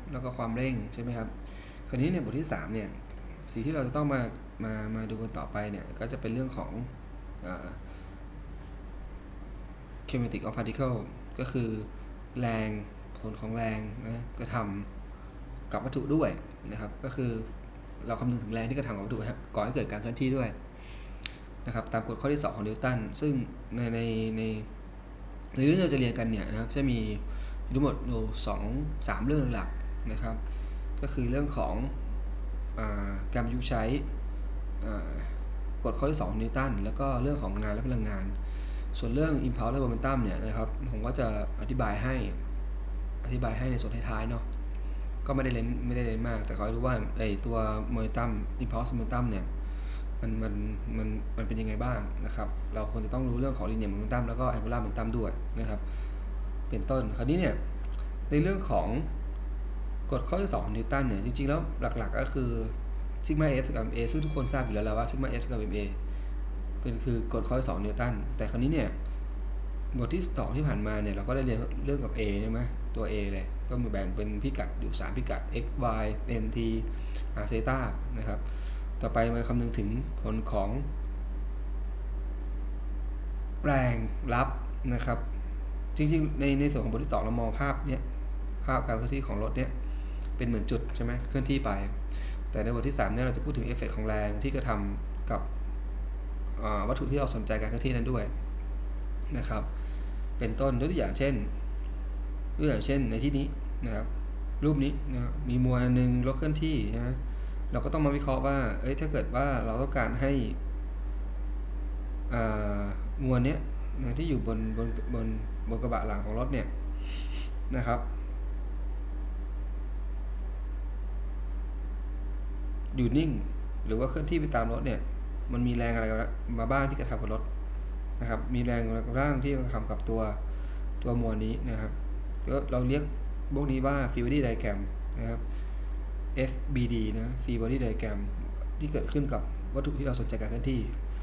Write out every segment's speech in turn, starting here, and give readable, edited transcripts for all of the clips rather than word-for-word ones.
แล้วก็ความเร่งใช่ไหมครับคราวนี้ในบทที่3เนี่ยสิ่งที่เราจะต้องมาดูกันต่อไปเนี่ยก็จะเป็นเรื่องของ kinetic of particle ก็คือแรงผลของแรงนะกระทำกับวัตถุด้วยนะครับก็คือเราคำนึงถึงแรงที่กระทำกับวัตถุครับก่อให้เกิดการเคลื่อนที่ด้วยนะครับตามกฎข้อที่2ของนิวตันซึ่งในเรื่องที่เราจะเรียนกันเนี่ยนะครับจะมีทั้งหมดอยู่3 เรื่องหลักนะครับก็คือเรื่องของการประยุกต์ใช้กฎข้อที่2ของนิวตันแล้วก็เรื่องของงานและพลังงานส่วนเรื่อง impulse และ momentum เนี่ยนะครับผมก็จะอธิบายให้ในส่วนท้ายๆเนาะก็ไม่ได้เน้นมากแต่ขอให้รู้ว่าไอตัว momentum impulse momentum เนี่ยมันเป็นยังไงบ้างนะครับเราควรจะต้องรู้เรื่องของ linear momentum แล้วก็ angular momentum ด้วยนะครับเป็นต้นคราวนี้เนี่ยในเรื่องของกฎข้อที่2ของนิวตันเนี่ยจริงๆแล้วหลักๆก็คือซิกมา F กับ MA ซึ่งทุกคนทราบอยู่แล้วว่าซิกมา F กับ MA เป็นคือกฎข้อที่2นิวตันแต่คราวนี้เนี่ยบทที่2ที่ผ่านมาเนี่ยเราก็ได้เรียนเรื่องกับ A ใช่ไหมตัว A เลยก็มีแบ่งเป็นพิกัดอยู่3พิกัด x y nt r theta นะครับต่อไปมาคำนึงถึงผลของแรงรับนะครับจริงๆในส่วนของบทที่2เรามองภาพเนี้ยภาพการเคลื่อนที่ของรถเนี้ยเป็นเหมือนจุดใช่ไหมเคลื่อนที่ไปแต่ในบทที่3เนี่ยเราจะพูดถึงเอฟเฟกต์ของแรงที่กระทำกับวัตถุที่เราสนใจการเคลื่อนที่นั้นด้วยนะครับเป็นต้นยกตัวอย่างเช่นในที่นี้นะครับรูปนี้นะมีมวลหนึ่งรถเคลื่อนที่นะเราก็ต้องมาวิเคราะห์ว่าถ้าเกิดว่าเราต้องการให้มวลนี้นะที่อยู่บนกระบะหลังของรถเนี่ยนะครับอยู่นิ่งหรือว่าเคลื่อนที่ไปตามรถเนี่ยมันมีแรงอะไรมาบ้างที่กระทำกับรถนะครับมีแรงอะไรบ้างที่กระทำกับตัวมวลนี้นะครับก็เราเรียกพวกนี้ว่า free body diagram นะครับ FBD นะ free body diagram ที่เกิดขึ้นกับวัตถุที่เราสนใจการเคลื่อนที่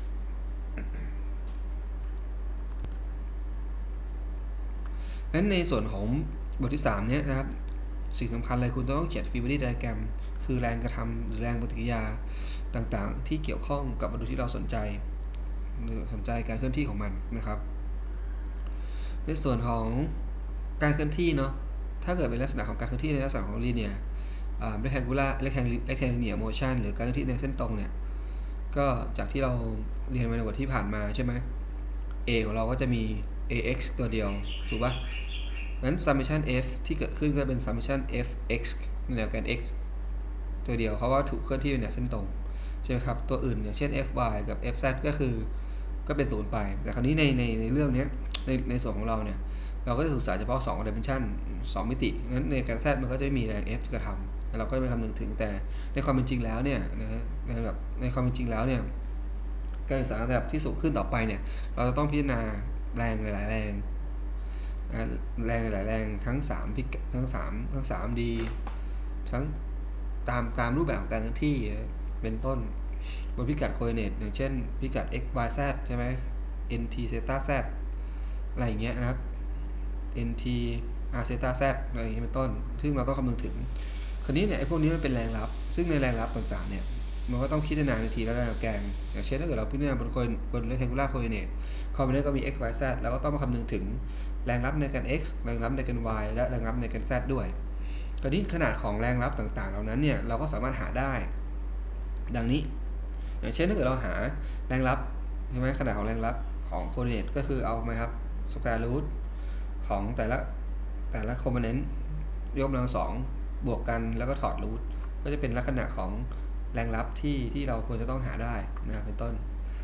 นั้นในส่วนของบทที่3เนี่ยนะครับสิ่งสำคัญเลยคุณต้องเขียน free body diagram คือแรงกระทำหรือแรงปฏิกิริยาต่างๆที่เกี่ยวข้องกับวัตถุที่เราสนใจหรือสนใจการเคลื่อนที่ของมันนะครับในส่วนของการเคลื่อนที่เนาะถ้าเกิดเป็นลักษณะของการเคลื่อนที่ในลักษณะของ linear rectangular motion หรือการเคลื่อนที่ในเส้นตรงเนี่ยก็จากที่เราเรียนมาในบทที่ผ่านมาใช่ไหม A ของเราก็จะมี ax ตัวเดียวถูกปะงั้น summation f ที่เกิดขึ้นก็เป็น summation fx ในแนวแกน x ตัวเดียวเพราะว่าถูกเคลื่อนที่เป็นแนวเส้นตรงใช่ไหมครับตัวอื่นอย่างเช่น fy กับ fz ก็เป็น0ไปแต่คราวนี้ในเรื่องนี้ในส่วนของเราเนี่ยเราก็จะศึกษาเฉพาะ2 dimension 2 มิติงั้นในการ z มันก็จะไม่มีแรง f กระทำเราก็ไม่คำนึงถึงแต่ในความเป็นจริงแล้วเนี่ยนะในความเป็นจริงแล้วเนี่ยการศึกษาระดับที่สูงขึ้นต่อไปเนี่ยเราจะต้องพิจารณาแรงหลายๆแรงหลายๆแรงทั้ง3 D ทั้งตามรูปแบบของการเคลื่อนที่เป็นต้นบนพิกัดโคออร์ดิเนตอย่างเช่นพิกัด x y z ใช่ไหม nt theta z อะไรอย่างเงี้ยนะครับ nt r theta z อะไรอย่างเงี้ยเป็นต้นซึ่งเราต้องคำนึงถึงคราวนี้เนี่ยไอ้พวกนี้มันเป็นแรงรับซึ่งในแรงรับต่างๆเนี่ยมันก็ต้องพิจารณาในทีละแกนอย่างเช่นถ้าเกิดเราพิจารณาบน rectangular coordinate คอมบิเนตก็มี x y z แล้วก็ต้องมาคำนึงถึงแรงรับในแกน x แรงรับในแกน y และแรงรับในแกน z ด้วยคราวนี้ขนาดของแรงรับต่างๆเหล่านั้นเนี่ยเราก็สามารถหาได้ดังนี้อย่างเช่นถ้าเกิดเราหาแรงรับใช่ไหมขนาดของแรงรับของ coordinate ก็คือเอาไหมครับ square root ของแต่ละ component ยกกำลัง2บวกกันแล้วก็ถอดรูทก็จะเป็นลักษณะของแรงรับที่เราควรจะต้องหาได้นะเป็นต้น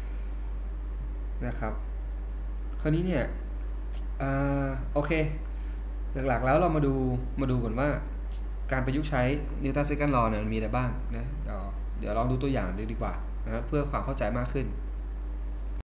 นะครับคราวนี้เนี่ยโอเคหลักๆแล้วเรามาดูก่อนว่าการประยุกต์ใช้นิวตันเซคันด์ลอว์เนี่ยมีอะไรบ้างนะเดี๋ยวลองดูตัวอย่างดีกว่านะเพื่อความเข้าใจมากขึ้น